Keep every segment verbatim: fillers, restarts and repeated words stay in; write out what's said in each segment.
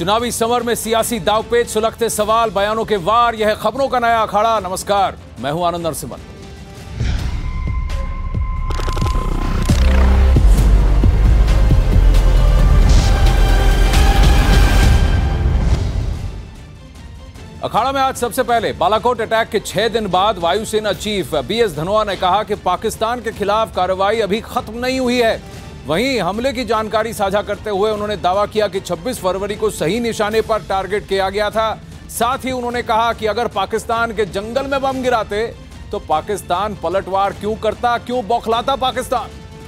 चुनावी समर में सियासी दावपेच, सुलगते सवाल, बयानों के वार, यह खबरों का नया अखाड़ा। नमस्कार, मैं हूं आनंद नरसिम्हा। अखाड़ा में आज सबसे पहले बालाकोट अटैक के छह दिन बाद वायुसेना चीफ बी एस धनोआ ने कहा कि पाकिस्तान के खिलाफ कार्रवाई अभी खत्म नहीं हुई है। वहीं हमले की जानकारी साझा करते हुए उन्होंने दावा किया कि छब्बीस फरवरी को सही निशाने पर टारगेट किया गया था। साथ ही उन्होंने कहा कि अगर पाकिस्तान के जंगल में बम गिराते तो पाकिस्तान पलटवार क्यों करता, क्यों बौखलाता Pakistan.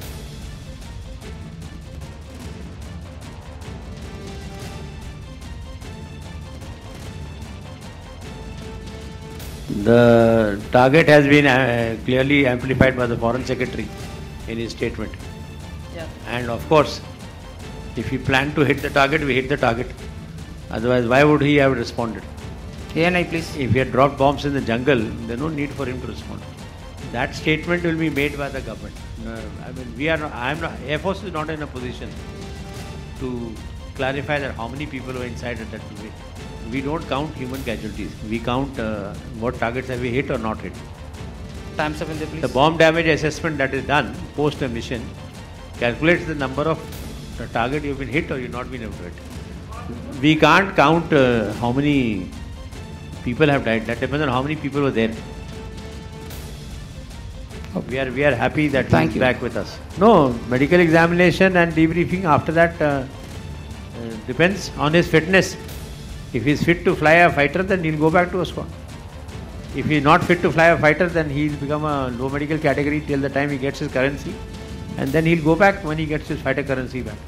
The target has been uh, clearly amplified by the Foreign Secretary in his statement. Yeah. And of course, if he planned to hit the target, we hit the target. Otherwise, why would he have responded? Yeah, no, please. If he had dropped bombs in the jungle, there's no need for him to respond. That statement will be made by the government. No, I mean, we are not, I am not, Air Force is not in a position to clarify that how many people were inside at that moment. We don't count human casualties. We count uh, what targets have we hit or not hit. Time's up in the please. The bomb damage assessment that is done post a mission calculates the number of the target you've been hit or you've not been able to hit. We can't count uh, how many people have died. That depends on how many people were there. Okay. We are we are happy that Thank he's you. back with us. No, medical examination and debriefing after that uh, uh, depends on his fitness. If he's fit to fly a fighter, then he'll go back to a squad. If he's not fit to fly a fighter, then he'll become a low medical category till the time he gets his currency. And then he'll go back when he gets his fighter currency back.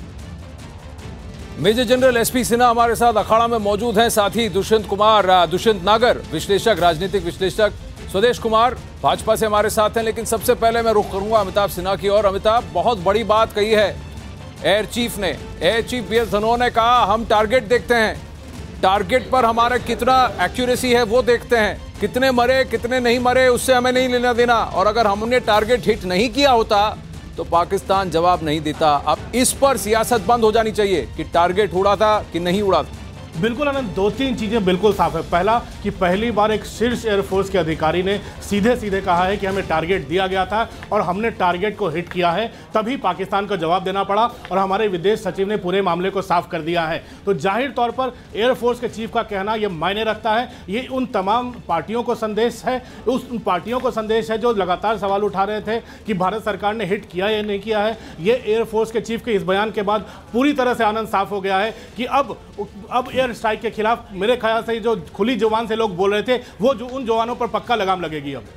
Major general S P Sinha हमारे साथ अखाड़ा में मौजूद हैं। साथ ही दुष्यंत कुमार, दुष्यंत नागर, विश्लेषक, राजनीतिक विश्लेषक, स्वदेश कुमार भाजपा से हमारे साथ हैं। लेकिन सबसे पहले मैं रुख करूंगा अमिताभ सिन्हा की ओर। अमिताभ, बहुत बड़ी बात कही है एयर चीफ ने। Air chief B S Dhanoa ने कहा हम टारगेट देखते हैं, टारगेट पर हमारा कितना एक्यूरेसी है वो देखते हैं, कितने मरे कितने नहीं मरे उससे हमें नहीं लेना देना, और अगर हमने टारगेट हिट नहीं किया होता तो पाकिस्तान जवाब नहीं देता। अब इस पर सियासत बंद हो जानी चाहिए कि टारगेट उड़ा था कि नहीं उड़ा था। बिल्कुल आनंद, दो तीन चीजें बिल्कुल साफ है। पहला कि पहली बार एक शीर्ष एयरफोर्स के अधिकारी ने सीधे सीधे कहा है कि हमें टारगेट दिया गया था और हमने टारगेट को हिट किया है, तभी पाकिस्तान को जवाब देना पड़ा, और हमारे विदेश सचिव ने पूरे मामले को साफ कर दिया है। तो जाहिर तौर पर एयरफोर्स के चीफ का कहना यह मायने रखता है। ये उन तमाम पार्टियों को संदेश है, उस उन पार्टियों को संदेश है जो लगातार सवाल उठा रहे थे कि भारत सरकार ने हिट किया या नहीं किया है। ये एयरफोर्स के चीफ के इस बयान के बाद पूरी तरह से आनंद साफ हो गया है कि अब अब एयर स्ट्राइक के खिलाफ मेरे ख्याल से जो खुली जुबान से लोग बोल रहे थे वो जो उन जवानों पर पक्का लगाम लगेगी। अब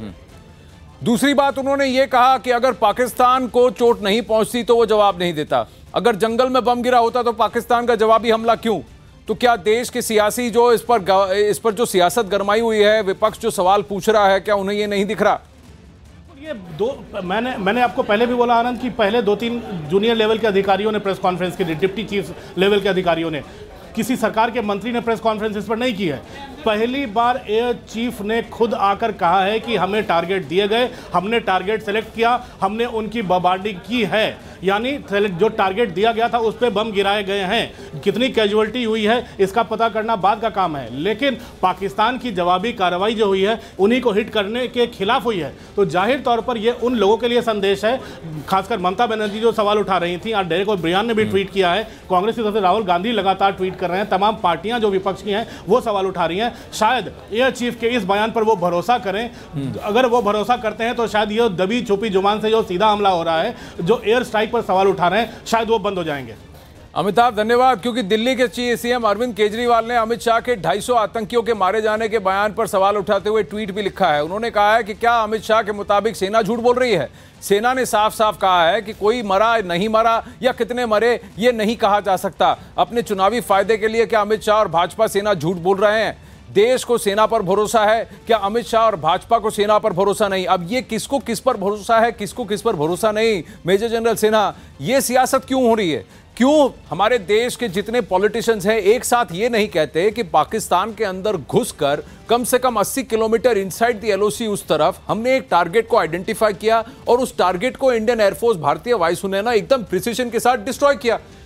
दूसरी बात उन्होंने ये कहा कि अगर पाकिस्तान को चोट नहीं पहुंचती तो वो जवाब नहीं देता, अगर जंगल में बम गिरा होता तो पाकिस्तान का जवाबी हमला क्यों। तो क्या देश के सियासी जो इस पर इस पर जो सियासत गरमाई हुई है, विपक्ष जो सवाल पूछ रहा है, क्या उन्हें ये नहीं दिख रहा। ये दो मैंने मैंने आपको पहले भी बोला आनंद कि पहले दो तीन जूनियर लेवल के अधिकारियों ने प्रेस कॉन्फ्रेंस की, डिप्टी चीफ लेवल के अधिकारियों ने, किसी सरकार के मंत्री ने प्रेस कॉन्फ्रेंस इस पर नहीं की है। पहली बार एयर चीफ ने खुद आकर कहा है कि हमें टारगेट दिए गए, हमने टारगेट सेलेक्ट किया, हमने उनकी बमबार्डिंग की है, यानी जो टारगेट दिया गया था उस पर बम गिराए गए हैं। कितनी कैजुअल्टी हुई है इसका पता करना बाद का काम है, लेकिन पाकिस्तान की जवाबी कार्रवाई जो हुई है उन्हीं को हिट करने के खिलाफ हुई है। तो जाहिर तौर पर यह उन लोगों के लिए संदेश है, खासकर ममता बनर्जी जो सवाल उठा रही थी, आज डेरेक ओब्रियन ने भी ट्वीट किया है, कांग्रेस की तरफ से राहुल गांधी लगातार ट्वीट कर रहे हैं, तमाम पार्टियां जो विपक्ष की हैं वो सवाल उठा रही हैं। शायद एयर चीफ के इस बयान पर वो भरोसा करें, अगर वो भरोसा करते हैं तो शायद ये दबी छुपी जुबान से जो सीधा हमला हो रहा है, जो एयर स्ट्राइक पर सवाल उठा रहे हैं, शायद वो बंद हो जाएंगे। अमिताभ धन्यवाद, क्योंकि दिल्ली के सीएम अरविंद केजरीवाल ने अमित शाह के ढाई सौ आतंकियों के मारे जाने के बयान पर सवाल उठाते हुए ट्वीट भी लिखा है। उन्होंने कहा है कि क्या अमित शाह के मुताबिक सेना झूठ बोल रही है। सेना ने साफ साफ कहा है कि कोई मरा नहीं मरा या कितने मरे ये नहीं कहा जा सकता। अपने चुनावी फायदे के लिए क्या अमित शाह और भाजपा सेना झूठ बोल रहे हैं। देश को सेना पर भरोसा है, क्या अमित शाह और भाजपा को सेना पर भरोसा नहीं। अब ये किसको किस पर भरोसा है, किसको किस पर भरोसा नहीं। मेजर जनरल सिन्हा, ये सियासत क्यों हो रही है। क्यों हमारे देश के जितने पॉलिटिशियंस हैं एक साथ ये नहीं कहते कि पाकिस्तान के अंदर घुसकर कम से कम अस्सी किलोमीटर इनसाइड द एलओसी उस तरफ हमने एक टारगेट को आइडेंटिफाई किया और उस टारगेट को इंडियन एयरफोर्स, भारतीय वायुसेना ने एकदम प्रिसीजन के साथ डिस्ट्रॉय किया।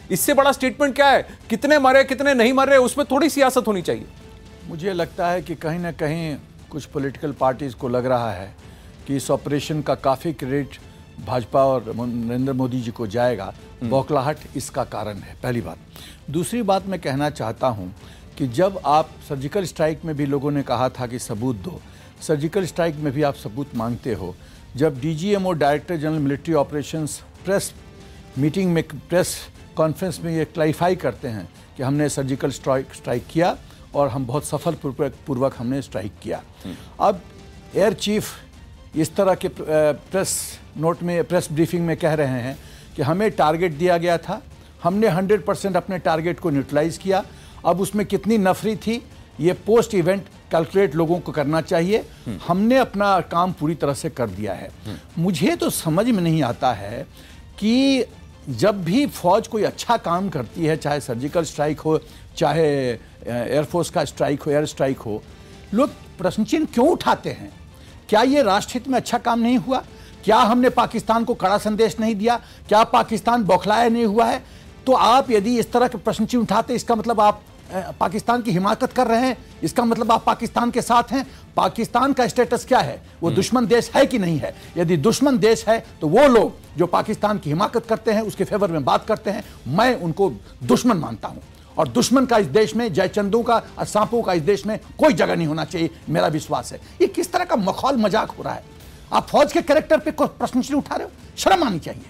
इससे बड़ा स्टेटमेंट क्या है? कितने मरे कितने नहीं मर रहे, उसमें थोड़ी सियासत होनी चाहिए। मुझे लगता है कि कहीं ना कहीं कुछ पॉलिटिकल पार्टीज को लग रहा है कि इस ऑपरेशन का काफ़ी क्रेडिट भाजपा और नरेंद्र मोदी जी को जाएगा। बौखलाहट इसका कारण है, पहली बात। दूसरी बात मैं कहना चाहता हूं कि जब आप सर्जिकल स्ट्राइक में भी लोगों ने कहा था कि सबूत दो, सर्जिकल स्ट्राइक में भी आप सबूत मांगते हो। जब डीजीएम और director general military operations press meeting में, प्रेस कॉन्फ्रेंस में ये क्लैरिफाई करते हैं कि हमने सर्जिकल स्ट्राइक स्ट्राइक किया और हम बहुत सफल पूर्वक हमने स्ट्राइक किया। अब एयर चीफ इस तरह के प्रेस नोट में, प्रेस ब्रीफिंग में कह रहे हैं कि हमें टारगेट दिया गया था, हमने हंड्रेड परसेंट अपने टारगेट को न्यूट्रलाइज किया। अब उसमें कितनी नफरी थी ये पोस्ट इवेंट कैलकुलेट लोगों को करना चाहिए। हमने अपना काम पूरी तरह से कर दिया है। मुझे तो समझ में नहीं आता है कि जब भी फौज कोई अच्छा काम करती है, चाहे सर्जिकल स्ट्राइक हो, चाहे एयरफोर्स का स्ट्राइक हो, एयर स्ट्राइक हो, लोग प्रश्न चिन्ह क्यों उठाते हैं? क्या ये राष्ट्रहित में अच्छा काम नहीं हुआ? क्या हमने पाकिस्तान को कड़ा संदेश नहीं दिया? क्या पाकिस्तान बौखलाया नहीं हुआ है? तो आप यदि इस तरह के प्रश्न चिन्ह उठाते, इसका मतलब आप पाकिस्तान की हिमाकत कर रहे हैं, इसका मतलब आप पाकिस्तान के साथ हैं। पाकिस्तान का स्टेटस क्या है? वो दुश्मन देश है कि नहीं है? यदि दुश्मन देश है तो वो लोग जो पाकिस्तान की हिमाकत करते हैं, उसके फेवर में बात करते हैं, मैं उनको दुश्मन मानता हूं। और दुश्मन का इस देश में, जयचंदों का और सांपों का इस देश में कोई जगह नहीं होना चाहिए, मेरा विश्वास है। ये किस तरह का मखौल मजाक हो रहा है? आप फौज के कैरेक्टर पे कोई प्रश्न चिन्ह उठा रहे हो? शर्म आनी चाहिए।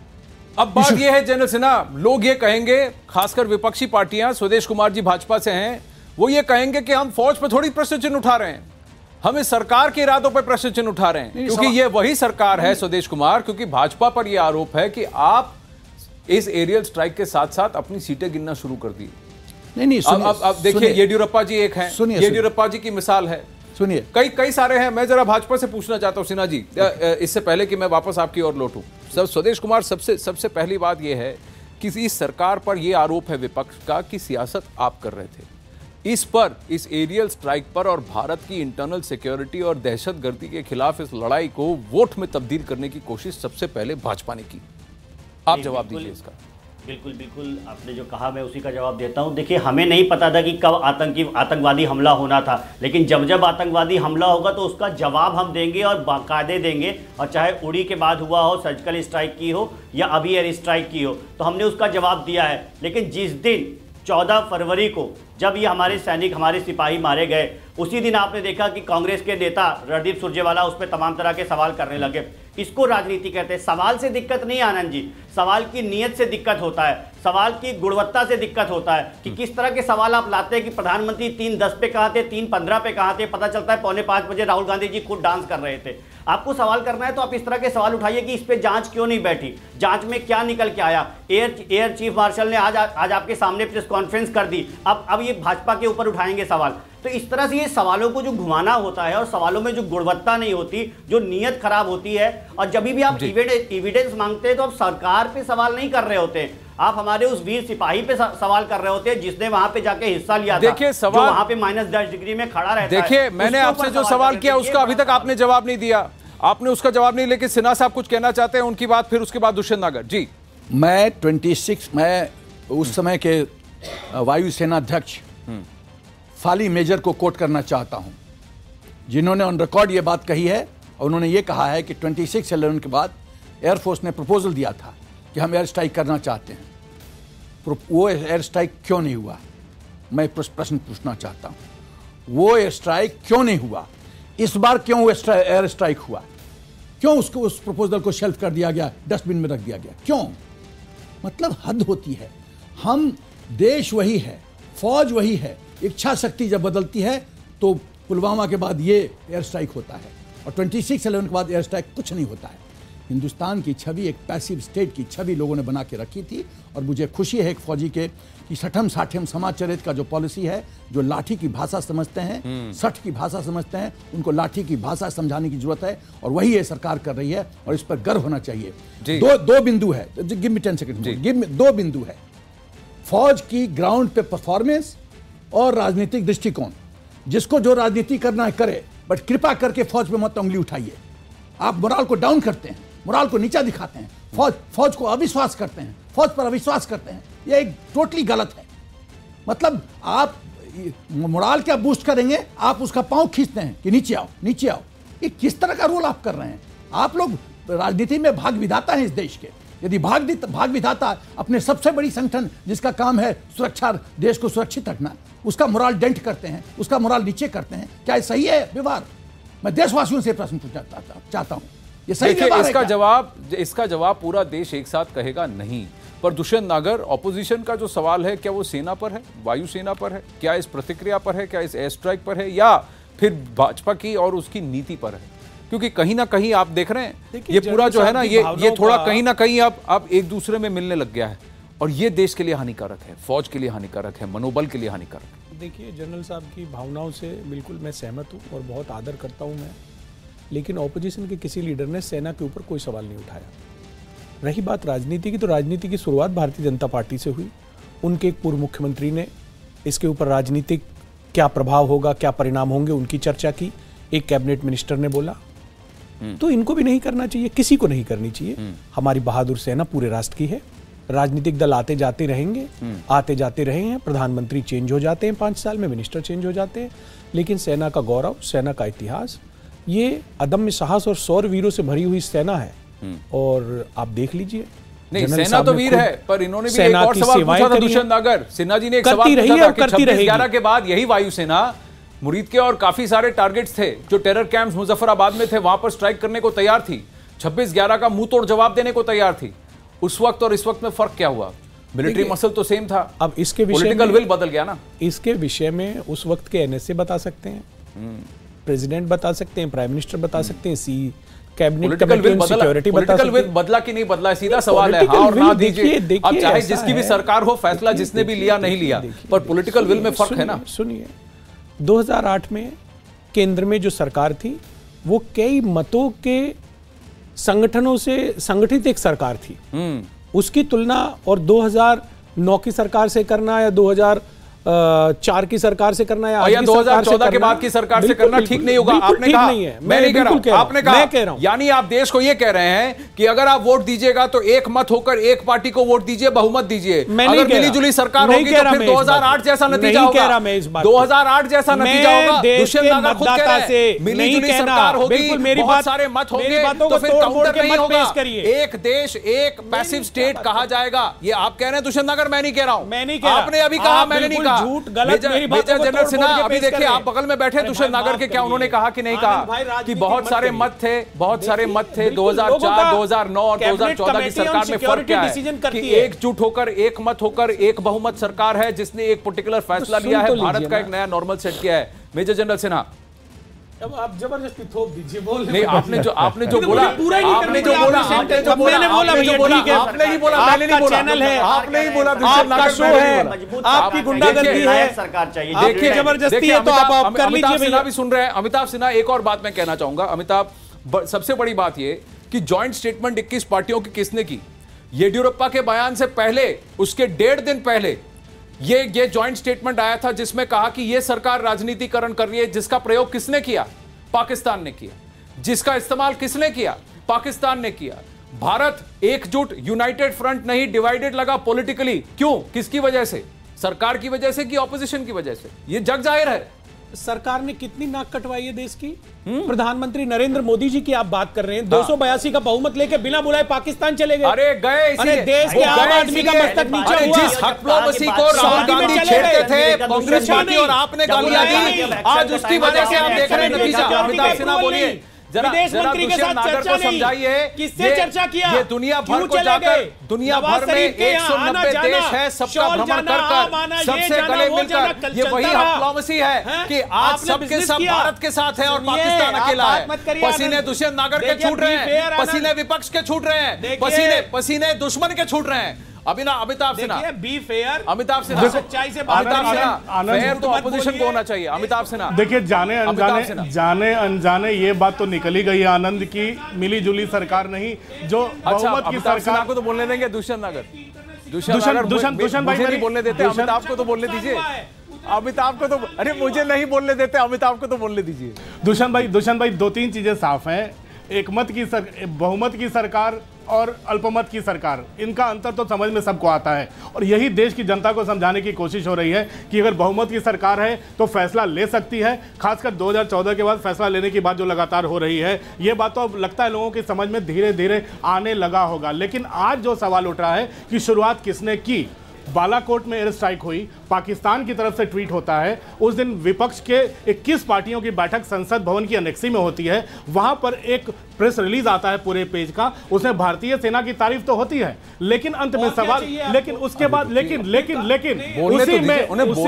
अब बात यह है जनरल सिन्हा, लोग ये कहेंगे, खासकर विपक्षी पार्टियां, स्वदेश कुमार जी भाजपा से हैं, वो ये कहेंगे कि हम फौज पर थोड़ी प्रश्न चिन्ह उठा रहे हैं, हम इस सरकार के इरादों पर प्रश्न चिन्ह उठा रहे हैं, क्योंकि ये वही सरकार है स्वदेश कुमार। क्योंकि भाजपा पर यह आरोप है कि आप इस एरियल स्ट्राइक के साथ साथ अपनी सीटें गिनना शुरू कर दी। नहीं नहीं अब अब, अब देखिए, येडियुरप्पा जी एक हैं, येडियुरप्पा जी की मिसाल है, सुनिए, कई कई सारे हैं। मैं जरा भाजपा से पूछना चाहता हूं सिन्हा जी, इससे पहले कि मैं वापस आपकी ओर लौटूं। सब स्वदेश कुमार, सबसे सबसे पहली बात यह है कि इस सरकार पर यह आरोप है विपक्ष का कि सियासत आप कर रहे थे इस पर, इस एरियल स्ट्राइक पर, और भारत की इंटरनल सिक्योरिटी और दहशतगर्दी के खिलाफ इस लड़ाई को वोट में तब्दील करने की कोशिश सबसे पहले भाजपा ने की। आप जवाब दीजिए इसका। बिल्कुल बिल्कुल, आपने जो कहा मैं उसी का जवाब देता हूं। देखिए, हमें नहीं पता था कि कब आतंकी आतंकवादी हमला होना था, लेकिन जब जब आतंकवादी हमला होगा तो उसका जवाब हम देंगे और बाकायदे देंगे। और चाहे उड़ी के बाद हुआ हो, सर्जिकल स्ट्राइक की हो या अभी एयर स्ट्राइक की हो, तो हमने उसका जवाब दिया है। लेकिन जिस दिन चौदह फरवरी को जब ये हमारे सैनिक, हमारे सिपाही मारे गए, उसी दिन आपने देखा कि कांग्रेस के नेता रणदीप सुरजेवाला उस पर तमाम तरह के सवाल करने लगे। इसको राजनीति कहते हैं। सवाल से दिक्कत नहीं आनंद जी, सवाल की नीयत से दिक्कत होता है, सवाल की गुणवत्ता से दिक्कत होता है कि किस तरह के सवाल आप लाते हैं। कि प्रधानमंत्री तीन दस पे कहाँ थे, तीन पंद्रह पे कहाँ थे, पता चलता है पौने पाँच बजे राहुल गांधी जी खुद डांस कर रहे थे। आपको सवाल करना है तो आप इस तरह के सवाल उठाइए कि इस पे जांच क्यों नहीं बैठी, जांच में क्या निकल के आया। एयर एयर चीफ मार्शल ने आज आज आपके सामने प्रेस कॉन्फ्रेंस कर दी, अब अब ये भाजपा के ऊपर उठाएंगे सवाल। तो इस तरह से ये सवालों को जो घुमाना होता है और सवालों में जो गुणवत्ता नहीं होती, जो नीयत खराब होती है, और जब भी आप एविडेंस मांगते हैं तो आप सरकार पे सवाल नहीं कर रहे होते हैं, आप हमारे उस वीर सिपाही पे सवाल कर रहे होते हैं जिसने वहां पे जाके हिस्सा लिया था। देखिए, सवाल वहां पे माइनस दस डिग्री में खड़ा रहता है। देखिए, मैंने आपसे जो सवाल किया उसका अभी तक आपने जवाब नहीं दिया, आपने उसका जवाब नहीं। लेकिन सिन्हा साहब कुछ कहना चाहते हैं, उनकी बात, फिर उसके बाद दुष्यंत नागर जी। मैं छब्बीस मैं उस समय के वायुसेना अध्यक्ष फाली मेजर को कोट करना चाहता हूं, जिन्होंने ऑन रिकॉर्ड ये बात कही है। और उन्होंने ये कहा है कि छब्बीस इलेवन के बाद एयरफोर्स ने प्रपोजल दिया था कि हम एयर स्ट्राइक करना चाहते हैं, वो एयर स्ट्राइक क्यों नहीं हुआ? मैं प्रश्न पूछना चाहता हूं, वो एयर स्ट्राइक क्यों नहीं हुआ? इस बार क्यों एयर स्ट्राइक हुआ? क्यों उसको, उस प्रपोजल को शेल्फ कर दिया गया, डस्टबिन में रख दिया गया? क्यों? मतलब हद होती है। हम, देश वही है, फौज वही है, इच्छा शक्ति जब बदलती है तो पुलवामा के बाद ये एयर स्ट्राइक होता है और छब्बीस इलेवन के बाद एयर स्ट्राइक कुछ नहीं होता है। हिंदुस्तान की छवि, एक पैसिव स्टेट की छवि लोगों ने बना के रखी थी। और मुझे खुशी है एक फौजी के कि सठम साठम समाचरित का जो पॉलिसी है, जो लाठी की भाषा समझते हैं, सठ की भाषा समझते हैं, उनको लाठी की भाषा समझाने की जरूरत है, और वही ये सरकार कर रही है और इस पर गर्व होना चाहिए। दो दो बिंदु है, give me ten second, give me, दो बिंदु है, फौज की ग्राउंड पे परफॉर्मेंस और राजनीतिक दृष्टिकोण। जिसको जो राजनीति करना है करे, बट कृपा करके फौज पे मत उंगली उठाइए। आप मोराल को डाउन करते हैं, मोराल को नीचा दिखाते हैं, फौज फौज को अविश्वास करते हैं, फौज पर अविश्वास करते हैं। ये एक टोटली गलत है। मतलब आप मोराल क्या बूस्ट करेंगे, आप उसका पांव खींचते हैं कि नीचे आओ नीचे आओ। ये किस तरह का रोल आप कर रहे हैं? आप लोग राजनीति में भाग विधाता हैं इस देश के। यदि भाग भाग विधाता अपने सबसे बड़ी संगठन जिसका काम है सुरक्षा, देश को सुरक्षित रखना, उसका मोराल डेंट करते हैं, उसका मोराल नीचे करते हैं, क्या ये सही है व्यवहार? मैं देशवासियों से प्रश्न पूछना चाहता हूं, ये सही व्यवहार है? इसका जवाब इसका जवाब पूरा देश एक साथ कहेगा नहीं। पर दुष्यंत नागर, ऑपोजिशन का जो सवाल है, क्या वो सेना पर है, वायुसेना पर है, क्या इस प्रतिक्रिया पर है, क्या इस एयर स्ट्राइक पर है, या फिर भाजपा की और उसकी नीति पर है? क्योंकि कहीं ना कहीं आप देख रहे हैं ये पूरा जो है ना, ये ये थोड़ा कहीं ना कहीं अब अब एक दूसरे में मिलने लग गया है, और ये देश के लिए हानिकारक है, फौज के लिए हानिकारक है, मनोबल के लिए हानिकारक है। देखिए, जनरल साहब की भावनाओं से बिल्कुल मैं सहमत हूँ और बहुत आदर करता हूँ मैं, लेकिन ऑपोजिशन के किसी लीडर ने सेना के ऊपर कोई सवाल नहीं उठाया। रही बात राजनीति की, तो राजनीति की शुरुआत भारतीय जनता पार्टी से हुई। उनके एक पूर्व मुख्यमंत्री ने इसके ऊपर राजनीतिक क्या प्रभाव होगा, क्या परिणाम होंगे, उनकी चर्चा की। एक कैबिनेट मिनिस्टर ने बोला, तो इनको भी नहीं करना चाहिए, किसी को नहीं करनी चाहिए। हमारी बहादुर सेना पूरे राष्ट्र की है। राजनीतिक दल आते जाते रहेंगे, आते जाते रहे हैं, प्रधानमंत्री चेंज हो जाते हैं, पांच साल में मिनिस्टर चेंज हो जाते हैं, लेकिन सेना का गौरव, सेना का इतिहास, ये अदम्य साहस और शौर्य वीरों से भरी हुई सेना है। और आप देख लीजिए, नहीं सेना तो वीर है, पर इन्होंने भी एक और सवाल पूछा था दुष्यंत नागर। सिन्हा जी ने एक सवाल पूछा था कि छब्बीस ग्यारह के बाद यही वायुसेना मुरीद के और काफी सारे टारगेट्स थे जो टेरर कैंप्स मुजफ्फराबाद में थे, वहां पर स्ट्राइक करने को तैयार थी, छब्बीस ग्यारह का मुंह तोड़ जवाब देने को तैयार थी। उस वक्त और इस वक्त में फर्क क्या हुआ? मिलिट्री मसल तो सेम था, अब इसके विषय पॉलिटिकल विल बदल गया ना। इसके विषय में उस वक्त के एनएसए बता सकते हैं, प्रेसिडेंट बता सकते हैं, प्राइम मिनिस्टर बता सकते हैं, see cabinet committee on security बता सकते हैं। पॉलिटिकल विल बदला कि नहीं बदला, सीधा सवाल है, हाँ और ना दीजिए। अब चाहे जिसकी भी सरकार हो, फैसला जिसने भी लिया नहीं लिया, पर पॉलिटिकल विल में फर्क है ना। सुनिए, दो हज़ार आठ में केंद्र में जो सरकार थी वो कई मतों के संगठनों से संगठित एक सरकार थी। उसकी तुलना और दो हज़ार नौ की सरकार से करना या दो हज़ार चार की सरकार से करना या, या दो हज़ार चौदह के बाद की सरकार से करना ठीक नहीं होगा। आपने कहा, नहीं है, मैं नहीं कह रहा हूं, आपने कहा, मैं कह रहा हूं। यानी आप देश को यह कह रहे हैं कि अगर आप वोट दीजिएगा तो एक मत होकर एक पार्टी को वोट दीजिए, बहुमत दीजिए। अगर मिलीजुली सरकार होगी तो फिर दो हज़ार आठ जैसा नतीजा होगा। दो हज़ार आठ जैसा नतीजा होगा। दुष्यंत नागर खुद कह रहे हैं मिलीजुली सरकार होगी, बहुत सारे मत होंगे, तो फिर काउंटर नहीं होगा, एक देश एक पैसिव स्टेट कहा जाएगा। ये आप कह रहे हैं दुष्यंत नागर, मैं नहीं कह रहा हूं। मैं नहीं कह रहा, आपने अभी कहा, मैंने नहीं कहा। झूठ गलत मेजर जनरल सिन्हा अभी देखिए, आप बगल में बैठे दुष्यंत नागर के, क्या उन्होंने कहा कि नहीं कहा कि बहुत सारे मत थे, बहुत सारे मत थे दो हज़ार चार, दो हज़ार नौ और दो हज़ार चौदह की सरकार में फर्क क्या है कि एकजुट होकर एक मत होकर एक बहुमत सरकार है जिसने एक पर्टिकुलर फैसला लिया है, भारत का एक नया नॉर्मल सेट किया है। मेजर जनरल सिन्हा, अब आप जबरदस्ती थोप दीजिए, बोल नहीं, आपने जो आपने जो बोला, पूरा ही आपने जो बोला, आपने जो बोला, मैंने बोला भैया ठीक है, आपने ही बोला, मैंने नहीं बोला, चैनल है, आपने ही बोला, आपका शो है, आपकी गुंडागर्दी है, सरकार चाहिए। देखिए जबरदस्ती है तो आप आप कर लीजिए। अमिताभ सिन्हा भी सुन रहे हैं। अमिताभ सिन्हा, एक और बात मैं कहना चाहूंगा। अमिताभ, सबसे बड़ी बात ये कि ज्वाइंट स्टेटमेंट इक्कीस पार्टियों की किसने की? येडियुरप्पा के बयान से पहले, उसके डेढ़ दिन पहले ये ये ज्वाइंट स्टेटमेंट आया था जिसमें कहा कि ये सरकार राजनीतिकरण कर रही है। जिसका प्रयोग किसने किया? पाकिस्तान ने किया। जिसका इस्तेमाल किसने किया? पाकिस्तान ने किया। भारत एकजुट, यूनाइटेड फ्रंट नहीं, डिवाइडेड लगा पॉलिटिकली। क्यों? किसकी वजह से? सरकार की वजह से कि ऑपोजिशन की वजह से? ये जग जाहिर है। सरकार ने कितनी नाक कटवाई है देश की? प्रधानमंत्री नरेंद्र मोदी जी की आप बात कर रहे हैं, दो सौ बयासी का बहुमत लेके बिना बुलाए पाकिस्तान चले गए। अरे गए, अरे देश के आम आदमी का मस्तक नीचे हुआ। जिस डिप्लोमेसी को राहुल गांधी छेड़ते थे कांग्रेस पार्टी और आपने गालियां दी, आज उसकी वजह से आप देख रहे हैं नतीजा। अमिताभ सिन्हा बोलिए, विदेश मंत्री के साथ चर्चा नहीं, समझाइए किससे चर्चा किया? ये दुनिया भर को जाकर, दुनिया भर में एक सौ नब्बे देश है, सबका भ्रमण कर कर, सबसे गले मिलकर, ये वही डिप्लोमेसी है कि आज सबके सब भारत के साथ है और पाकिस्तान अकेला है। पसीने दुष्यंत नागर के छूट रहे हैं, पसीने विपक्ष के छूट रहे हैं, पसीने पसीने दुश्मन के छूट रहे हैं। अभी ना अमिताभ सिन्हा, बी फेयर, अमिताभ सिन्हा, सच्चाई से अमिताभ सिन्हा, फेयर तो ऑपोजिशन को होना चाहिए। अमिताभ सिन्हा, देखिए, जाने अनजाने जाने अनजाने ये बात तो निकली गई है आनंद की मिली जुली सरकार नहीं, जो बहुमत की सरकार को तो बोलने देंगे। दुष्यंत नागर, दुष्यंत दुष्यंत दुष्यंत भाई नहीं बोलने देते, अमिताभ को तो बोलने दीजिए। अमिताभ को तो, अरे मुझे नहीं बोलने देते, अमिताभ को तो बोलने दीजिए। दुष्यंत भाई दुष्यंत भाई दो तीन चीजें साफ हैं। एक मत की सर, बहुमत की सरकार और अल्पमत की सरकार, इनका अंतर तो समझ में सबको आता है। और यही देश की जनता को समझाने की कोशिश हो रही है कि अगर बहुमत की सरकार है तो फैसला ले सकती है। खासकर दो हज़ार चौदह के बाद फैसला लेने की बात जो लगातार हो रही है, ये बात तो अब लगता है लोगों की समझ में धीरे धीरे आने लगा होगा। लेकिन आज जो सवाल उठ रहा है कि शुरुआत किसने की, बालाकोट में एयर स्ट्राइक हुई, पाकिस्तान की तरफ से ट्वीट होता है, उस दिन विपक्ष के इक्कीस पार्टियों की बैठक संसद भवन की अनेक्सी में होती है, वहां पर एक प्रेस रिलीज आता है पूरे पेज का, उसमें भारतीय सेना की तारीफ तो होती है, लेकिन अंत में सवाल, लेकिन उसके बाद लेकिन लेकिन लेकिन उसी में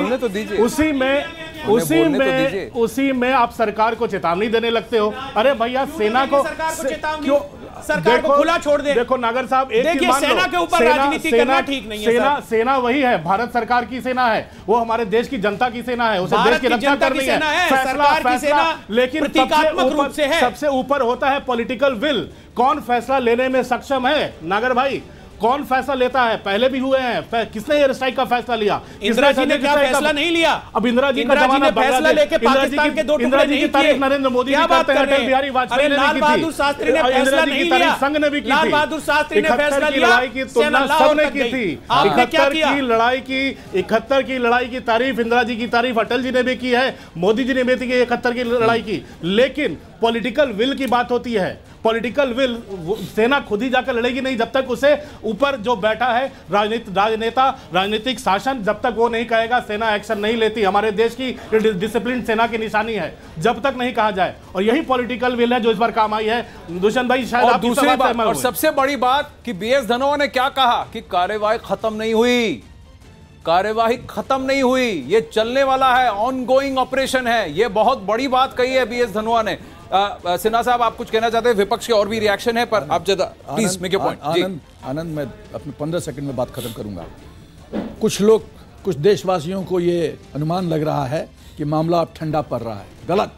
उसी में उसी में उसी में आप सरकार को चेतावनी देने लगते हो। अरे भैया, सेना को क्यों सरकार को खुला छोड़ दे। देखो नागर साहब, एक चीज मान लो, सेना के ऊपर राजनीति करना ठीक नहीं है। सेना सेना वही है, भारत सरकार की सेना है, वो हमारे देश की जनता की सेना है, उसे देश की रक्षा करनी है, सरकार की सेना, लेकिन प्रतीकात्मक रूप से है। सबसे ऊपर होता है पॉलिटिकल विल। कौन फैसला लेने में सक्षम है नागर भाई, कौन फैसला लेता है? पहले भी हुए हैं, किसने एयर स्ट्राइक का फैसला लिया? इंदिरा जी ने क्या फैसला नहीं लिया? अब इंदिरा जी का जमाना फैसला लेके पाकिस्तान के दो टुकड़े नहीं किए। नरेंद्र मोदी जी करते हैं, अटल बिहारी वाजपेयी ने लाल बहादुर शास्त्री ने फैसला नहीं लिया, संघ ने भी की थी, लाल बहादुर शास्त्री ने फैसला लिया, लड़ाई की तुलना सबने की थी। आपने क्या किया? की लड़ाई की इकहत्तर की लड़ाई की तारीफ इंदिरा जी की तारीफ अटल जी ने भी की है, मोदी जी ने भी की इकहत्तर की लड़ाई की। लेकिन पॉलिटिकल विल की बात होती है, पॉलिटिकल विल, सेना खुद ही जाकर लड़ेगी नहीं जब तक उसे ऊपर जो बैठा है राजनीति राजनेता राजनीतिक शासन, जब तक वो नहीं कहेगा सेना एक्शन नहीं लेती। हमारे देश की डिसिप्लिन सेना की निशानी है, जब तक नहीं कहा जाए, और यही पॉलिटिकल विल है जो इस बार काम आई है। दुष्यंत भाई, शायद और आप दूसरी बात और सबसे बड़ी बात कि बी एस धनोआ ने क्या कहा कि कार्यवाही खत्म नहीं हुई, कार्यवाही खत्म नहीं हुई, ये चलने वाला है, ऑनगोइंग ऑपरेशन है। ये बहुत बड़ी बात कही है बी एस धनोआ ने। सिन्हा साहब, आप कुछ कहना चाहते हैं? विपक्ष के और भी रिएक्शन है, पर आप ज्यादा please make your point. Anand Anand मैं अपने पंद्रह सेकंड में बात खत्म करूंगा। कुछ लोग, कुछ देशवासियों को ये अनुमान लग रहा है कि मामला अब ठंडा पड़ रहा है। गलत।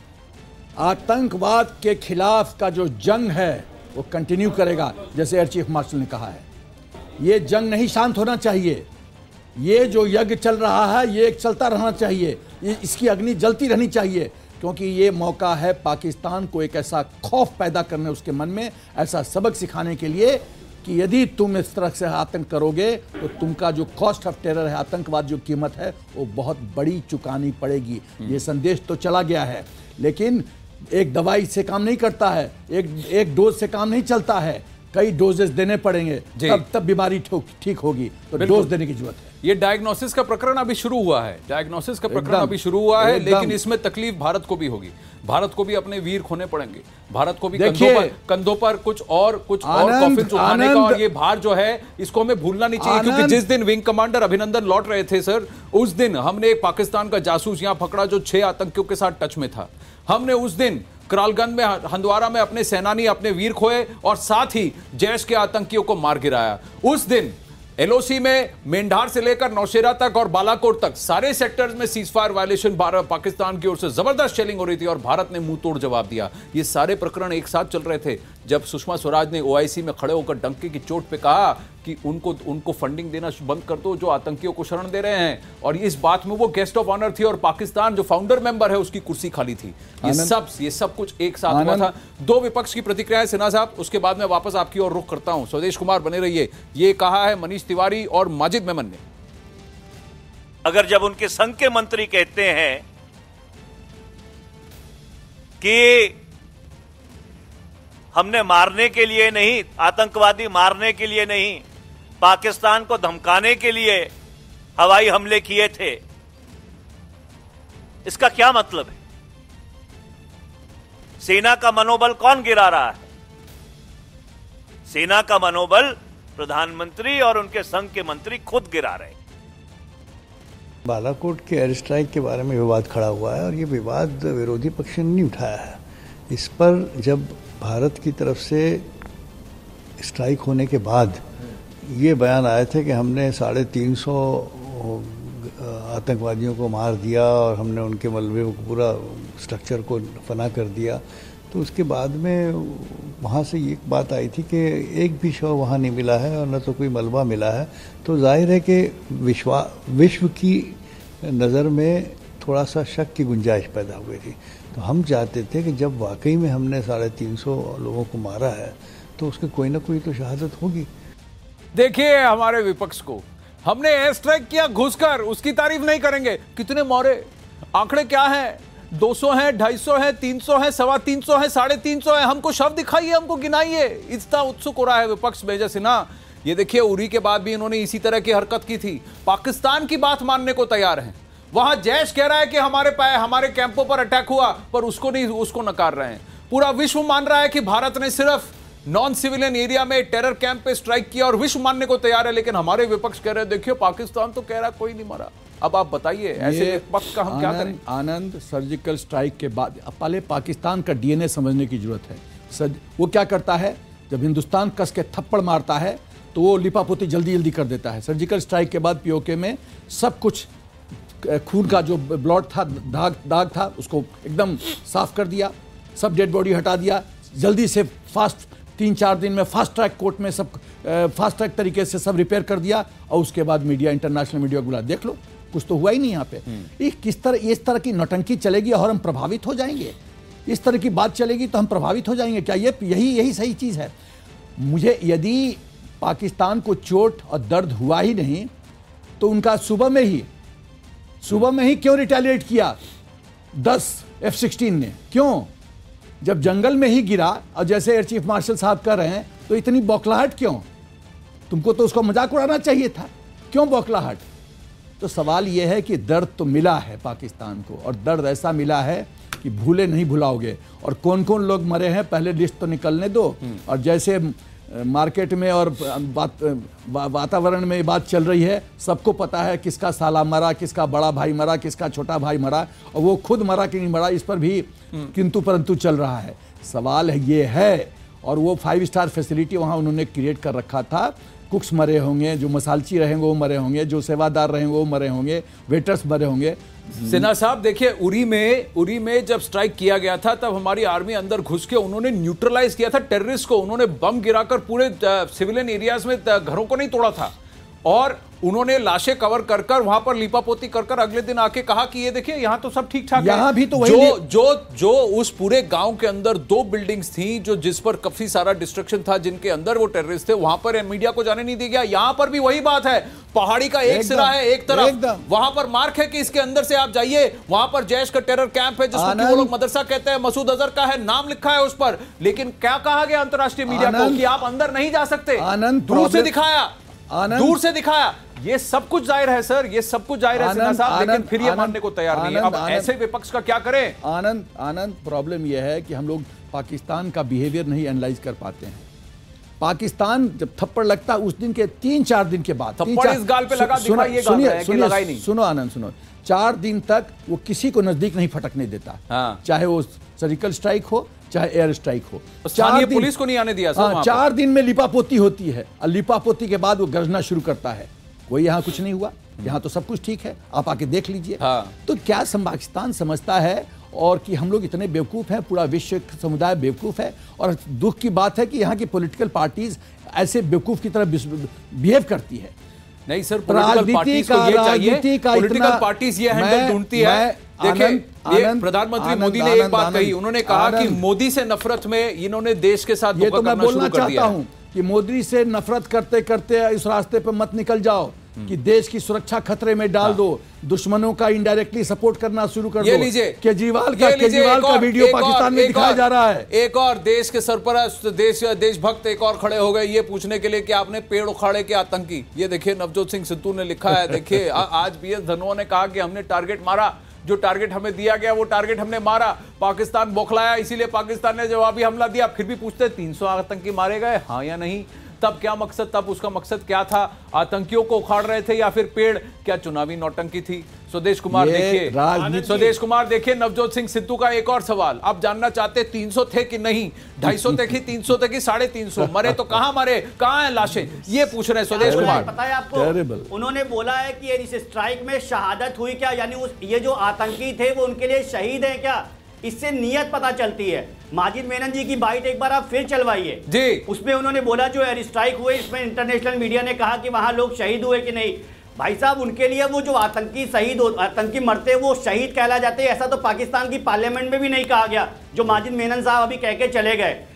आतंकवाद के खिलाफ का जो जंग है वो कंटिन्यू करेगा, जैसे एयर चीफ मार्शल ने कहा है। ये जंग नहीं शांत होना चाहिए, ये जो यज्ञ चल रहा है ये चलता रहना चाहिए, इसकी अग्नि जलती रहनी चाहिए, क्योंकि ये मौका है पाकिस्तान को एक ऐसा खौफ पैदा करने उसके मन में, ऐसा सबक सिखाने के लिए कि यदि तुम इस तरह से आतंक करोगे तो तुमका जो कॉस्ट ऑफ टेरर है, आतंकवाद जो कीमत है, वो बहुत बड़ी चुकानी पड़ेगी। ये संदेश तो चला गया है, लेकिन एक दवाई से काम नहीं करता है, एक एक डोज से काम नहीं चलता है, कई डोजेस देने पड़ेंगे, तब तब बीमारी ठीक होगी। तो डोज देने की जरूरत है। ये डायग्नोसिस का प्रकरण अभी शुरू हुआ है, डायग्नोसिस का प्रकरण अभी शुरू हुआ है, लेकिन इसमें तकलीफ भारत को भी होगी, भारत को भी अपने वीर खोने पड़ेंगे, भारत को भी कंधों पर कंधों पर कुछ और कुछ और कॉफिन्स उठाने का, और ये भार जो है इसको हमें भूलना नहीं चाहिए। क्योंकि जिस दिन विंग कमांडर अभिनंदन लौट रहे थे सर, उस दिन हमने एक पाकिस्तान का जासूस यहां पकड़ा जो छह आतंकियों के साथ टच में था। हमने उस दिन करालगंज में, हंदवारा में अपने सेनानी, अपने वीर खोए, और साथ ही जैश के आतंकियों को मार गिराया। उस दिन एल ओ सी में मेंढार से लेकर नौशेरा तक और बालाकोट तक सारे सेक्टर्स में सीजफायर वायलेशन पाकिस्तान की ओर से जबरदस्त शेलिंग हो रही थी, और भारत ने मुंह तोड़ जवाब दिया। ये सारे प्रकरण एक साथ चल रहे थे जब सुषमा स्वराज ने ओ आई सी में खड़े होकर डंके की चोट पे कहा कि उनको उनको फंडिंग देना बंद कर दो जो आतंकियों को शरण दे रहे हैं, और इस बात में वो गेस्ट ऑफ ऑनर थी, और पाकिस्तान जो फाउंडर मेंबर है उसकी कुर्सी खाली थी। ये सब ये सब कुछ एक साथ हुआ था। दो विपक्ष की प्रतिक्रियाएं सिन्हा साहब, उसके बाद मैं वापस आपकी ओर रुख करता हूं। स्वदेश कुमार बने रहिए। ये कहा है मनीष तिवारी और माजिद मेमन ने। अगर जब उनके संघ के मंत्री कहते हैं कि हमने मारने के लिए नहीं, आतंकवादी मारने के लिए नहीं, पाकिस्तान को धमकाने के लिए हवाई हमले किए थे, इसका क्या मतलब है? सेना का मनोबल कौन गिरा रहा है? सेना का मनोबल प्रधानमंत्री और उनके संघ के मंत्री खुद गिरा रहे हैं। बालाकोट के एयर स्ट्राइक के बारे में विवाद खड़ा हुआ है, और ये विवाद विरोधी पक्ष ने नहीं उठाया है। इस पर जब भारत की तरफ से स्ट्राइक होने के बाद ये बयान आए थे कि हमने साढ़े तीन सौ आतंकवादियों को मार दिया और हमने उनके मलबे को, पूरा स्ट्रक्चर को फना कर दिया, तो उसके बाद में वहाँ से ये बात आई थी कि एक भी शव वहाँ नहीं मिला है और न तो कोई मलबा मिला है। तो जाहिर है कि विश्वा विश्व की नज़र में थोड़ा सा शक की गुंजाइश पैदा हुई थी। तो हम चाहते थे कि जब वाकई में हमने साढ़े तीन सौ लोगों को मारा है तो उसकी कोई ना कोई तो शहादत होगी। देखिए हमारे विपक्ष को, हमने एयर स्ट्राइक किया घुसकर, उसकी तारीफ नहीं करेंगे। कितने मारे, आंकड़े क्या हैं? दो सौ है, ढाई सौ है, तीन सौ है, सवा तीन सौ है, साढ़े तीन सौ है। हमको शव दिखाइए, हमको गिनाइए। इतना उत्सुक हो रहा है विपक्ष मेजर सिन्हा। ये देखिए उरी के बाद भी इन्होंने इसी तरह की हरकत की थी। पाकिस्तान की बात मानने को तैयार हैं। वहां जैश कह रहा है कि हमारे पाए हमारे कैंपों पर अटैक हुआ, पर उसको नहीं, उसको नकार रहे हैं। पूरा विश्व मान रहा है कि भारत ने सिर्फ नॉन सिविलियन एरिया में टेरर कैंप पे स्ट्राइक किया और विश्व मानने को तैयार है। लेकिन हमारे विपक्ष कह रहे हैं देखिए पाकिस्तान तो कह रहा कोई नहीं मरा। अब आप बताइए ऐसे विपक्ष का हम क्या करें? आनंद, सर्जिकल स्ट्राइक के बाद पहले पाकिस्तान का डीएनए समझने की जरूरत है। सर, वो क्या करता है, जब हिंदुस्तान कस के थप्पड़ मारता है तो वो लिपापोती जल्दी जल्दी कर देता है। सर्जिकल स्ट्राइक के बाद पीओके में सब कुछ, खून का जो ब्लड था, दाग दाग था, उसको एकदम साफ कर दिया, सब डेड बॉडी हटा दिया, जल्दी से फास्ट, तीन चार दिन में फास्ट ट्रैक कोर्ट में सब फास्ट ट्रैक तरीके से सब रिपेयर कर दिया। और उसके बाद मीडिया, इंटरनेशनल मीडिया को बुला, देख लो कुछ तो हुआ ही नहीं यहाँ पे। ये किस तरह, इस तरह की नौटंकी चलेगी और हम प्रभावित हो जाएंगे। इस तरह की बात चलेगी तो हम प्रभावित हो जाएंगे क्या? ये यही यही सही चीज़ है। मुझे यदि पाकिस्तान को चोट और दर्द हुआ ही नहीं तो उनका सुबह में ही सुबह में ही क्यों रिटेलिएट किया दस एफ सिक्सटीन ने? क्यों? जब जंगल में ही गिरा और जैसे एयर चीफ मार्शल साहब कर रहे हैं तो इतनी बौखलाहट क्यों? तुमको तो उसको मजाक उड़ाना चाहिए था, क्यों बौखलाहट? तो सवाल यह है कि दर्द तो मिला है पाकिस्तान को, और दर्द ऐसा मिला है कि भूले नहीं भुलाओगे। और कौन कौन लोग मरे हैं पहले लिस्ट तो निकलने दो। और जैसे मार्केट में और बात वातावरण में बात चल रही है, सबको पता है किसका साला मरा, किसका बड़ा भाई मरा, किसका छोटा भाई मरा, और वो खुद मरा कि नहीं मरा इस पर भी किंतु परंतु चल रहा है। सवाल ये है, और वो फाइव स्टार फैसिलिटी वहाँ उन्होंने क्रिएट कर रखा था। कुक्स मरे होंगे, जो मसालची रहेंगे वो मरे होंगे, जो सेवादार रहेंगे वो मरे होंगे, वेटर्स मरे होंगे। सिन्हा साहब देखिए, उरी में उरी में जब स्ट्राइक किया गया था तब हमारी आर्मी अंदर घुस के उन्होंने न्यूट्रलाइज किया था टेररिस्ट को। उन्होंने बम गिराकर पूरे सिविलियन एरियाज में घरों को नहीं तोड़ा था, और उन्होंने लाशें कवर कर कर वहां पर लीपापोती कर कर अगले दिन आके कहा कि ये देखिए यहाँ तो सब ठीक ठाक है। यहाँ भी तो वही जो जो जो उस पूरे गांव के अंदर दो बिल्डिंग्स थी जो जिस पर काफी सारा डिस्ट्रक्शन था, जिनके अंदर वो टेररिस्ट थे, वहां पर मीडिया को जाने नहीं दिया गया। यहाँ पर भी वही बात है, पहाड़ी का एक सिरा है एक तरफ, वहां पर मार्क है कि इसके अंदर से आप जाइए, वहां पर जैश का टेरर कैंप है जिसको वो लोग मदरसा कहते हैं, मसूद अजहर का है, नाम लिखा है उस पर। लेकिन क्या कहा गया अंतरराष्ट्रीय मीडिया को कि आप अंदर नहीं जा सकते। दूर से दिखाया, दूर से दिखाया। ये सब कुछ जाहिर है सर, ये सब कुछ जाहिर है सिन्हा साहब, लेकिन फिर ये मानने को तैयार नहीं है। अब ऐसे विपक्ष का क्या करें? आनंद आनंद प्रॉब्लम यह है कि हम लोग पाकिस्तान का बिहेवियर नहीं एनालाइज कर पाते हैं। पाकिस्तान जब थप्पड़ लगता है उस दिन के तीन चार दिन के बाद, थप्पड़ इस गाल पे लगा, दिखा ये गाल है कि लगा ही नहीं। सुनो आनंद, सुनो, चार दिन तक वो किसी को नजदीक नहीं फटकने देता। हाँ। चाहे वो सर्जिकल स्ट्राइक हो चाहे एयर स्ट्राइक हो, चार दिन पुलिस को नहीं आने दिया। हाँ, चार दिन में लिपापोती होती है, और लिपापोती के बाद वो गर्जना शुरू करता है। कोई यहाँ कुछ नहीं हुआ, यहाँ तो सब कुछ ठीक है, आप आके देख लीजिए। हाँ। तो क्या पाकिस्तान समझता है और कि हम लोग इतने बेवकूफ़ हैं, पूरा विश्व समुदाय बेवकूफ़ है? और दुख की बात है कि यहाँ की पॉलिटिकल पार्टीज ऐसे बेवकूफ़ की तरह बिहेव करती है। नहीं सर, पॉलिटिकल पार्टीज को ये चाहिए, पॉलिटिकल पार्टीज ये हैंडल ढूंढती है। देखिए, प्रधानमंत्री मोदी ने एक बात कही, उन्होंने कहा कि मोदी से नफरत में इन्होंने देश के साथ ये तो मैं बोलना चाहता हूं कि मोदी से नफरत करते करते इस रास्ते पर मत निकल जाओ कि देश की सुरक्षा खतरे में डाल दो, दुश्मनों का इनडायरेक्टली सपोर्ट करना शुरू कर दो। लीजिए केजरीवाल का केजरीवाल का वीडियो पाकिस्तान में दिखाया जा रहा है। एक और देश के सरपरस्त, देश देशभक्त एक और खड़े हो गए ये पूछने के लिए कि आपने पेड़ उखाड़े के आतंकी। ये देखिए नवजोत सिंह सिद्धू ने लिखा है। देखिए आज बी एस धनोआ ने कहा कि हमने टारगेट मारा, जो टारगेट हमें दिया गया वो टारगेट हमने मारा। पाकिस्तान बौखलाया, इसीलिए पाकिस्तान ने जवाबी हमला दिया। फिर भी पूछते तीन सौ आतंकी मारे गए, हाँ या नहीं? तब क्या मकसद, तब उसका मकसद क्या था? आतंकियों को उखाड़ रहे थे या फिर पेड़? क्या चुनावी नौटंकी थी? स्वदेश कुमार देखिए, स्वदेश कुमार देखिए नवजोत सिंह सिद्धू का एक और सवाल। आप जानना चाहते तीन सौ थे कि नहीं, ढाई सौ थे कि तीन सौ थे कि साढ़े तीन सौ? मरे तो कहां मरे, कहां है लाशें, ये पूछ रहे हैं स्वदेश कुमार। पता है आपको, उन्होंने बोला है कि इस स्ट्राइक में शहादत हुई क्या, यानी उस ये जो आतंकी थे वो उनके लिए शहीद है क्या? इससे नियत पता चलती है। माजिद मेनन जी की बाइट एक बार आप फिर चलवाइए जी। उसमें उन्होंने बोला जो एयर स्ट्राइक हुए, इसमें इंटरनेशनल मीडिया ने कहा कि वहां लोग शहीद हुए कि नहीं। भाई साहब, उनके लिए वो जो आतंकी शहीद आतंकी मरते वो शहीद कहला जाते हैं, ऐसा तो पाकिस्तान की पार्लियामेंट में भी नहीं कहा गया, जो माजिद मेनन साहब अभी कह के चले गए।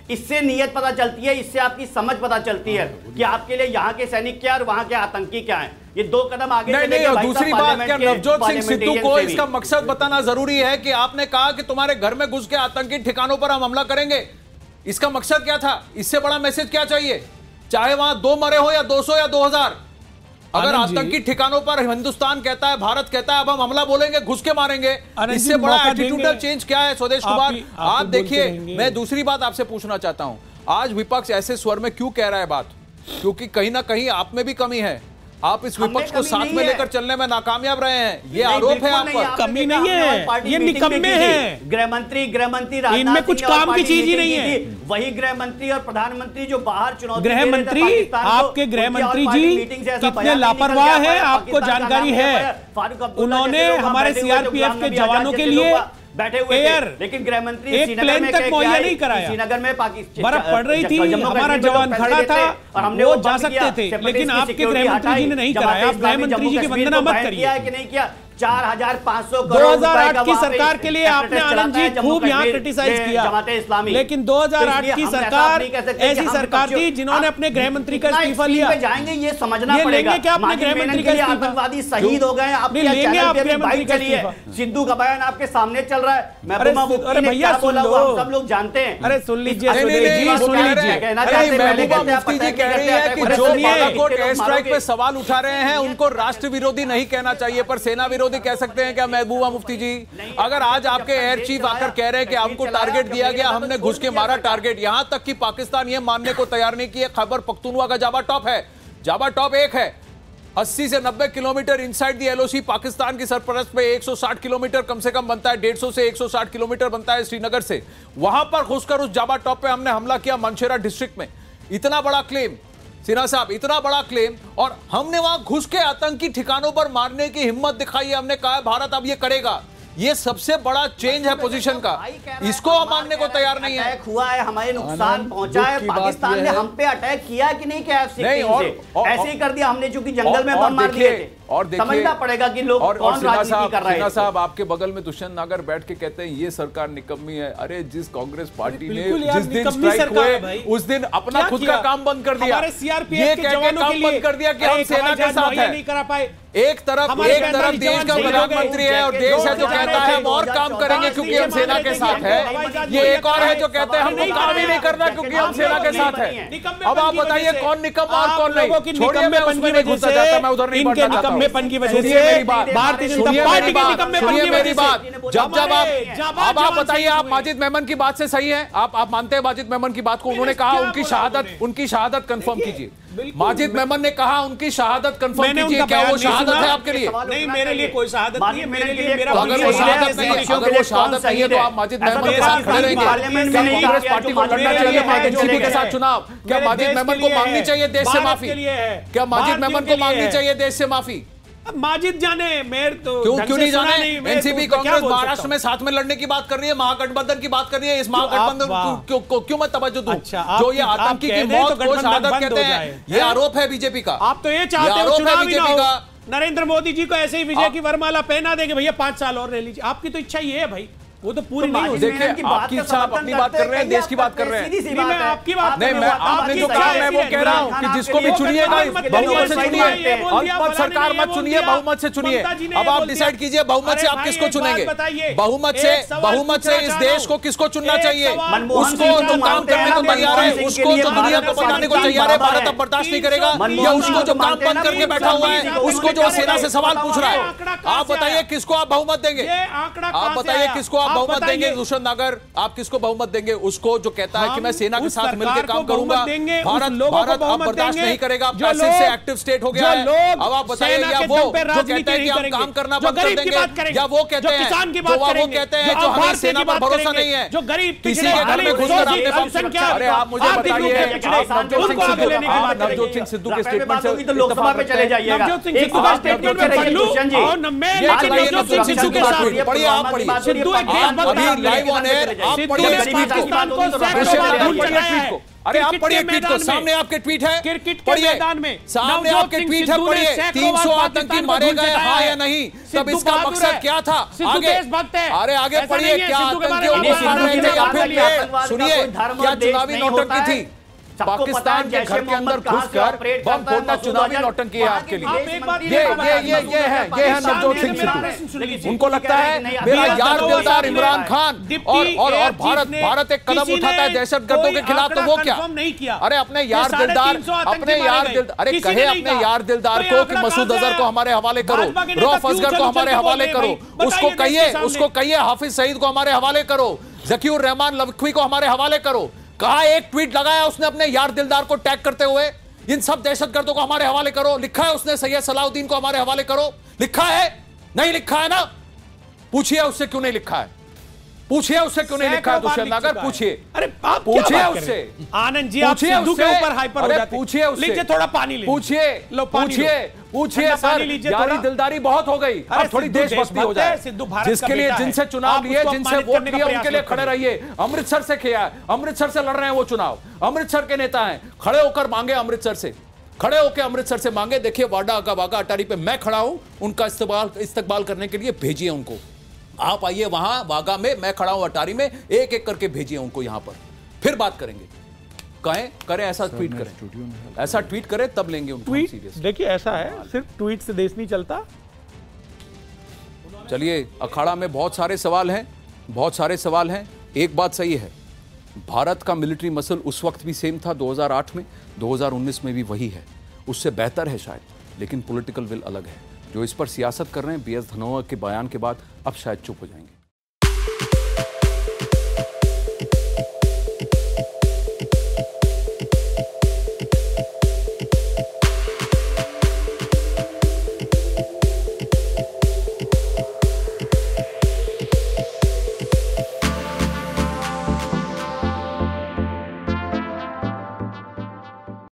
इससे नीयत पता चलती है, इससे आपकी समझ पता चलती है कि आपके लिए यहाँ के सैनिक क्या और वहां के आतंकी क्या हैं। ये दो कदम आगे नहीं, नहीं, और दूसरी बात, क्या नवजोत सिंह सिद्धू को इसका मकसद बताना जरूरी है कि आपने कहा कि तुम्हारे घर में घुस के आतंकी ठिकानों पर हम हमला करेंगे, इसका मकसद क्या था? इससे बड़ा मैसेज क्या चाहिए? चाहे वहां दो मरे हो या दो सौ या दो हज़ार, अगर आतंकी ठिकानों पर हिंदुस्तान कहता है, भारत कहता है अब हम हमला बोलेंगे, घुस के मारेंगे, इससे बड़ा एटीट्यूडल चेंज क्या है? स्वदेश कुमार, आप देखिए, मैं दूसरी बात आपसे पूछना चाहता हूं, आज विपक्ष ऐसे स्वर में क्यों कह रहा है बात? क्योंकि कहीं ना कहीं आप में भी कमी है, आप इस विपक्ष को साथ में लेकर चलने में नाकामयाब रहे हैं, ये आरोप है आप पर। कमी नहीं है, ये निकम्मे हैं। गृह मंत्री गृह मंत्री इनमें कुछ काम की चीज ही नहीं है। वही गृह मंत्री और प्रधानमंत्री जो बाहर चुनौती गृह मंत्री, आपके गृह मंत्री जी कितने लापरवाह है आपको जानकारी है। उन्होंने हमारे सीआरपीएफ के जवानों के लिए बैठे हुए एयर, लेकिन गृह मंत्री एक प्लेन तक मुहैया नहीं कराया। श्रीनगर में पाकिस्तान बर्फ पड़ रही थी, हमारा जवान खड़ा था और हमने वो जा सकते थे, लेकिन आपके गृह मंत्री जी ने नहीं कराया। आप गृह मंत्री जी की वंदना मत करिए कि नहीं किया। चार हजार पांच सौ दो हजार आठ की सरकार के लिए आपने आनंद जी खूब यहाँ क्रिटिसाइज किया, लेकिन दो हजार आठ की सरकार ऐसी सरकार थी जिन्होंने अपने गृह मंत्री का इस्तीफा लिया। जाएंगे ये समझना पड़ेगा क्या अपने गृह मंत्री का इस्तीफा? आतंकवादी शहीद हो गए, आप लेंगे आप गृह मंत्री का इस्तीफा? सिद्धू का बयान आपके सामने चल रहा है, महबूबा मुफ्ती ने क्या बोला वो हम सब लोग जानते हैं। अरे सुन लीजिए, सुन लीजिए, सुन लीजिए। महबूबा मुफ्ती जी कह रही है कि जो बालाकोट एयर स्ट्राइक पे सवाल उठा रहे हैं उनको राष्ट्र विरोधी नहीं कहना चाहिए, पर सेना विरोधी कह सकते हैं क्या महबूबा मुफ्ती जी? अगर आज आपके एयर चीफ आकर कह रहे हैं कि हमको टारगेट दिया गया, हमने घुस के मारा टारगेट, यहां तक कि पाकिस्तान यह मानने को तैयार नहीं कि खैबर पख्तूनख्वा का जावा टॉप है, जावा टॉप एक है, अस्सी से नब्बे kilometre inside the LOC Pakistan की सरपरस्त पे एक सौ साठ किलोमीटर कम से कम बनता है, डेढ़ सौ से एक सौ साठ किलोमीटर बनता है श्रीनगर से, वहां पर घुसकर उस जावा टॉप पे हमने हमला किया मानशेरा डिस्ट्रिक्ट में। इतना बड़ा क्लेम सिन्हा साहब, इतना बड़ा क्लेम, और हमने वहां घुस के आतंकी ठिकानों पर मारने की हिम्मत दिखाई है। हमने कहा भारत अब ये करेगा, ये सबसे बड़ा चेंज है पोजीशन का, इसको हम मानने को तैयार नहीं है। अटैक हुआ है, हमारे नुकसान पहुंचा है, पाकिस्तान ने हम पे अटैक किया कि नहीं किया? ऐसे ही कर दिया हमने, चूंकि जंगल में बम मार दिए थे। और समझना पड़ेगा कि लोग और, कौन राजनीति कर रहे हैं। साहब आपके बगल में दुष्यंत नागर बैठ के कहते हैं ये सरकार निकम्मी है। अरे जिस कांग्रेस पार्टी ने जिस दिन स्ट्राइक हुए उस दिन अपना खुद का काम बंद कर दिया, ये कह के काम बंद कर दिया कि हम सेना के साथ हैं। एक तरफ एक तरफ देश का प्रधानमंत्री है और देश है जो कहता है हम और काम करेंगे क्योंकि हम सेना के साथ है, ये एक और है जो कहते हैं हमको काम ही नहीं करना क्योंकि हम सेना के साथ है। अब आप बताइए कौन निकम्मा और कौन नहीं? छोड़िए, मैं उसमें नहीं घुसना चाहता, मैं उधर नहीं बढ़ना चाहता हूं। की वजह से मेरी बात, भारतीय जनता पार्टी के निकम्मेपन की मेरी बात, जब जब आप अब आप बताइए, आप माजिद मेमन की बात से सही है? आप आप मानते हैं माजिद मेमन की बात को? उन्होंने कहा उनकी शहादत उनकी शहादत कंफर्म कीजिए। माजिद मेमन ने कहा उनकी शहादत कंफर्म कीजिए, क्या वो शहादत है आपके लिए? नहीं, मेरे लिए कोई शहादत नहीं है, मेरे लिए मेरा अगर वो शहादत नहीं है, अगर वो शहादत नहीं है तो आप माजिद मेमन के साथ खड़े रहेंगे? क्या कांग्रेस पार्टी को लड़ना चाहिए एनसीपी के साथ चुनाव? क्या माजिद मेमन को मांगनी चाहिए देश से माफी? क्या माजिद मेमन को मांगनी चाहिए देश से माफी? माजिद जाने, मेरे तो क्यों क्यों नहीं जाने? एनसीपी कांग्रेस महाराष्ट्र में साथ में लड़ने की बात कर रही है, महागठबंधन की बात कर रही है, इस महागठबंधन क्यों क्यों क्यों मैं तवज्जो दूं? जो ये आतंकी की मौत को शहादत कहते हैं, ये आरोप है बीजेपी का। आप तो ये चाहते हो चुनाव ही ना हो, नरेंद्र मोदी जी को ऐसे ही विजय की वरमाला पहना देंगे, भैया पांच साल और रह लीजिए। आपकी तो इच्छा ये है भाई, वो तो पूरी नहीं हो। देखिए आपकी इच्छा, आप अपनी बात कर रहे हैं, देश की बात कर रहे हैं। मैं आपकी बात नहीं, मैं आपने जो कहा मैं वो कह रहा हूं कि जिसको भी चुनिएगा बहुमत से चुनिए, अल्पमत सरकार मत चुनिए, बहुमत से चुनिए। अब आप डिसाइड कीजिए बहुमत से आप किसको चुनेंगे? बहुमत से बहुमत से इस देश को किसको चुनना चाहिए? उसको जो काम करने को तैयार है, उसको जो दुनिया को बताने को तैयार है भारत अब बर्दाश्त नहीं करेगा, या उसको जो काम बंद करके बैठा हुआ है, उसको जो सेना से सवाल पूछ रहा है? आप बताइए किसको आप बहुमत देंगे? आप बताइए किसको आप बहुमत देंगे? नागर, आप किसको बहुमत देंगे? उसको जो कहता है कि मैं सेना के साथ मिलकर काम करूंगा। भारत भारत अब बर्दाश्त नहीं करेगा, पैसिव से एक्टिव स्टेट हो गया है। अब आप बताइए, या वो जो कहते हैं कि हम काम करना बंद कर देंगे, या वो कहते हैं जो वो कहते हैं जो हमें सेना पर भरोसा नहीं है, जो गरीब किसी के घर में घुसकर आपने पंप। अरे आप मुझे बताइए, नवजोत सिंह सिद्धू के स्टेटमेंट से लोकसभा पे चले जाइएगा। नवजोत सिंह सिद्धू का स्टेटमेंट में पढ़ लूं और मैं नवजोत सिंह सिद्धू के साथ पढ़िए, आप पढ़िए। सिद्धू एक देशभक्त लाइव ऑन एयर आप पढ़िए, पाकिस्तान को सैकड़ों बार भूल चुका है। अरे आप क्रिकेट पढ़िए के ट्वीट को, मैदान में- सामने आपके ट्वीट है, क्रिकेट के पढ़िए, मैदान में सामने नवजोत आपके सिंह ट्वीट है, सिद्धू ने पढ़िए, सैकड़ों तीन सौ बार आतंकी पाकिस्तान मारे को गए, जताया हाँ है। या नहीं, सिद्धू तब इसका बहादुर मकसद है। क्या था? सिद्धू आगे देशभक्त है। अरे आगे ऐसा पढ़िए, नहीं है, क्या सिद्धू के बारे आतंकियों में को मार रहे थे या फिर ये आतंकवाद का सुनिए, कोई धर्म और क्या देश चुनावी नहीं होता नौटंकी है। थी? सबको पता है पाकिस्तान के जैसे घर के अंदर मोहम्मद कहाँ से घुसकर ऑपरेट बम करता है, फोड़ना मसूद चुनावी अजहर नौटंकी है आपके लिए। आप एक बार ये ये ये ये है ये है नवजोत सिंह सिद्धू। उनको लगता है मेरा यार दिलदार इमरान खान और और और भारत भारत एक कदम उठाता है दहशतगर्दों के खिलाफ, तो वो क्या? अरे अपने यार दिलदार अपने यार दिल अरे कहे अपने यार दिलदार को कि मसूद अजहर को हमारे हवाले करो, रऊफ असगर को हमारे हवाले करो, उसको कहिए उसको कहिए हाफिज सईद को हमारे हवाले करो, जकीउर रहमान लखवी को हमारे हवाले करो। कहा एक ट्वीट लगाया उसने अपने यार दिलदार को टैग करते हुए, इन सब दहशतगर्दों को हमारे हवाले करो। लिखा है उसने सैयद सलाउद्दीन को हमारे हवाले करो, लिखा है? नहीं लिखा है ना? पूछिए उससे क्यों नहीं लिखा है, पूछिए उससे क्यों नहीं लिखा है दुष्यंत नागर, पूछिए। अरे आप पूछिए क्या बात उससे, कर रहे हैं? आनंद जी आप पूछिए सिद्धू के उससे। ऊपर हाइपर हो अरे जाते हैं। पूछिए उससे, लीजिए थोड़ा पानी लीजिए। पूछिए लो पानी लो। पूछिए पूछिए ठंडा पानी सर, लीजिए यारी थोड़ा। दिलदारी बहुत हो गई, अरे अब थोड़ी सिद्धू देशभक्ति हो देशभक्त है, जाए। सिद्धू भारत का जिसके लिए बेटा है। जिनसे चुनाव आप लिए, उसको जिनसे अपमानित वोट करने का लिए, प्रयास उनके लिए मत खड़े करिए। रहिए। अमृतसर से किया है, अमृतसर से लड़ रहे हैं वो चुनाव, अमृतसर के नेता हैं, खड़े होकर मांगे अमृतसर से, खड़े होकर अमृतसर से मांगे। देखिए वाडा का वाघा अटारी पे मैं खड़ा हूं, उनका इस्तकबाल इस्तकबाल करने के लिए भेजिए उनको। आप आइए वहां वाघा में, मैं खड़ा हूं अटारी में, एक एक करके भेजिए उनको यहां पर, फिर बात करेंगे। कहें करें ऐसा ट्वीट करें, ऐसा ट्वीट करें तब लेंगे उनको ट्वीट सीरियस। देखिए ऐसा है, सिर्फ ट्वीट से देश नहीं चलता। चलिए अखाड़ा में बहुत सारे सवाल हैं, बहुत सारे सवाल हैं। एक बात सही है, भारत का मिलिट्री मसल उस वक्त भी सेम था दो हज़ार आठ में, दो हज़ार उन्नीस में भी वही है, उससे बेहतर है शायद, लेकिन पॉलिटिकल विल अलग है। जो इस पर सियासत कर रहे हैं बी एस धनोआ के बयान के बाद अब शायद चुप हो जाएंगे।